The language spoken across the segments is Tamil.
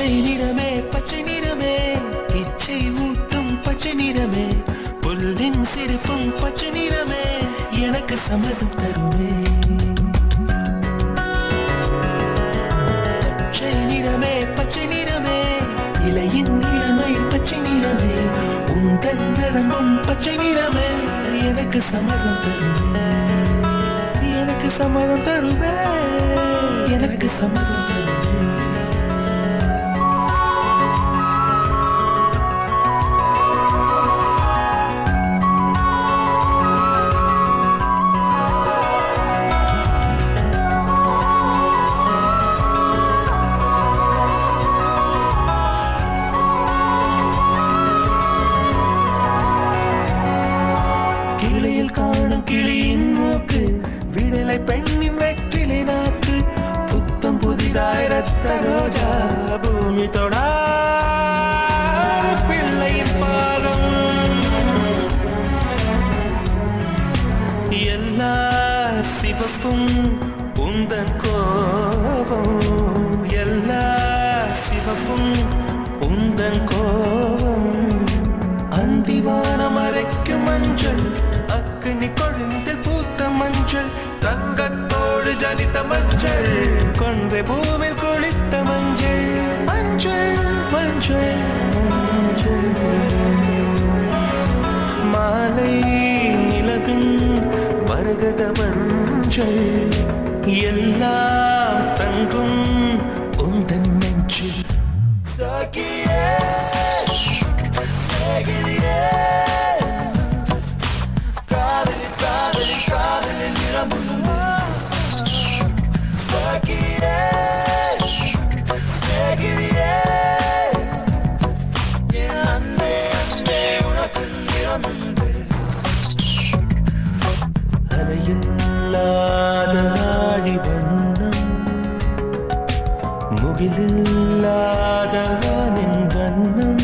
பச்சை நிறமே பச்சை நிறமே இச்சை ஊட்டும் பச்சை நிறமே புல்லின் சிரிப்பும் பச்சை நிறமே எனக்கு சம்மதம் தருமே பச்சை நிறமே பச்சை நிறமே இலையின் நிறமை பச்சை நிறமே உந்தன் நிறமும் பச்சை நிறமே எனக்கு சம்மதம் தருமே எனக்கு சம்மதம் தருமே எனக்கு சம்மதம் தருமே கிளியில் காணும் கிளியின் மூக்கு விடலை பெண்ணின் வெற்றிலை நாக்கு புத்தம் புதிதாய் ரத்த ரோஜா பூமி தொடா பிள்ளையின் பாதம் எல்லா சிவப்பும் உந்தன் கோபம் எல்லா சிவப்பும் உந்தன் கோபம் அந்திவானம் அரைக்கும் மஞ்சள் அக்னி கொழுந்தில் பூத்த மஞ்சள் தங்கத்தோடு ஜனித்த மஞ்சள் கொன்றை பூமில் குளித்த மஞ்சள் மஞ்சள் மஞ்சள் மஞ்சள் மாலை நிலவின் மரகத மஞ்சள் எல்லாம் தங்கும் உந்தன் நெஞ்சில் சாகியே சாகியே அலையில்லாத ஆடி வண்ணம் முகிலில்லாத வானின் வண்ணம்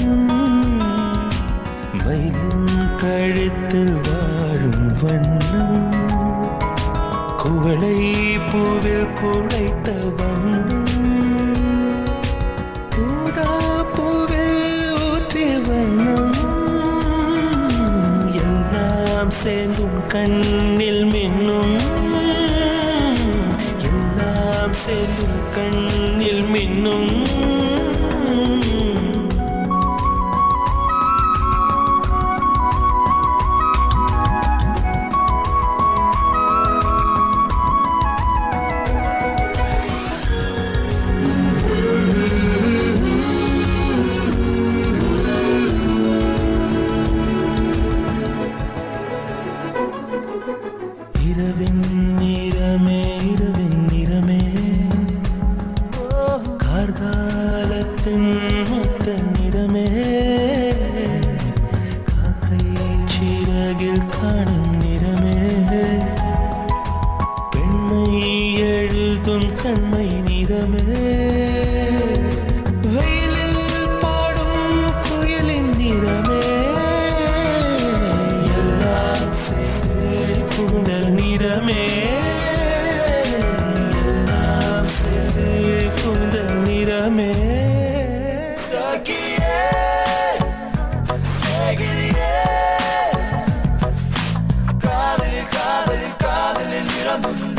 மயிலின் கழுத்தில் வாழும் வண்ணம் குவளை பூவில் குழைத்த வண்ணம் பூதா பூவில் ஊற்றிய வண்ணம் எல்லாம் சேர்ந்தும் கண்ணில் மின்னும் எல்லாம் சேர்ந்தும் கண்ணில் மின்னும் இரவின் நிறமே கார்காலத்தின் மொத்த நிறமே காக்கை சிறகில் காணும் நிறமே பெண்மை எழுதும் கண்மை நிறமே வெயிலில் பாடும் குயிலின் நிறமே எல்லாம் கூந்தல் நிறமே எல்லாம் கூந்தல் நிறமே சாகியே சாகியே காதலில் காதலில் காதலில் நிறமும்